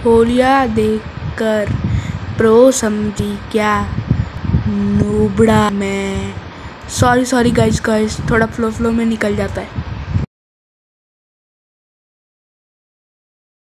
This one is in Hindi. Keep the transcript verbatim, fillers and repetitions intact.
होलिया देखकर प्रो समझी क्या नूबड़ा मैं। सॉरी सॉरी गाइस गाइस थोड़ा फ्लो फ्लो में निकल जाता है।